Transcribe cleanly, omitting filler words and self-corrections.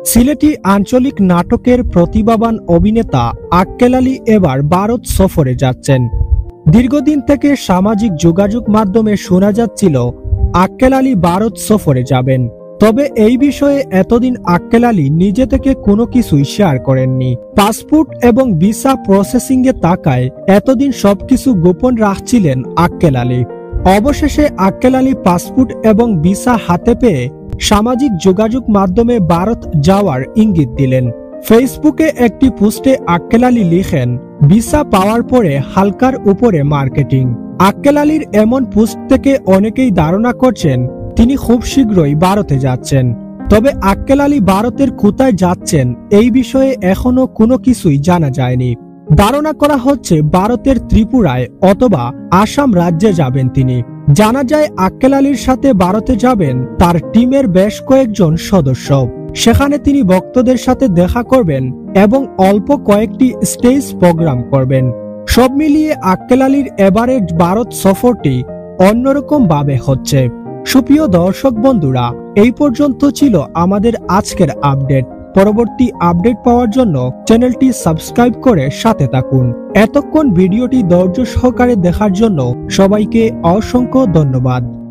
সিলেটি আঞ্চলিক নাটকের প্রতিভাবান অভিনেতা আক্কেল আলী এবার ভারত সফরে যাচ্ছেন। দীর্ঘদিন থেকে সামাজিক যোগাযোগ মাধ্যমে শোনা যাচ্ছিল আক্কেল আলী ভারত সফরে যাবেন, তবে এই বিষয়ে এতদিন আক্কেল আলী নিজে থেকে কোনো কিছুই শেয়ার করেননি। পাসপোর্ট এবং ভিসা প্রসেসিং এ তাকায় এতদিন সবকিছু গোপন রাখছিলেন আক্কেল আলী। অবশেষে আক্কেল আলী পাসপোর্ট এবং ভিসা হাতে পেয়ে সামাজিক যোগাযোগ মাধ্যমে ভারত যাওয়ার ইঙ্গিত দিলেন। ফেসবুকে একটি পোস্টে আক্কেল আলী লিখেন, ভিসা পাওয়ার পরে হালকার উপরে মার্কেটিং। আক্কেল আলীর এমন পোস্ট থেকে অনেকেই ধারণা করছেন তিনি খুব শীঘ্রই ভারতে যাচ্ছেন। তবে আক্কেল আলী ভারতের কোথায় যাচ্ছেন এই বিষয়ে এখনো কোনো কিছুই জানা যায়নি। ধারণা করা হচ্ছে ভারতের ত্রিপুরায় অথবা আসাম রাজ্যে যাবেন তিনি। জানা যায় আক্কেল আলীর সাথে ভারতে যাবেন তার টিমের বেশ কয়েকজন সদস্য। সেখানে তিনি ভক্তদের সাথে দেখা করবেন এবং অল্প কয়েকটি স্টেজ প্রোগ্রাম করবেন। সব মিলিয়ে আক্কেল আলীর এবারের ভারত সফরটি অন্যরকম ভাবে হচ্ছে। সুপ্রিয় দর্শক বন্ধুরা, এই পর্যন্ত ছিল আমাদের আজকের আপডেট। পরবর্তী আপডেট পাওয়ার জন্য চ্যানেলটি সাবস্ক্রাইব করে সাথে থাকুন। এতক্ষণ ভিডিওটি ধৈর্য সহকারে দেখার জন্য সবাইকে অসংখ্য ধন্যবাদ।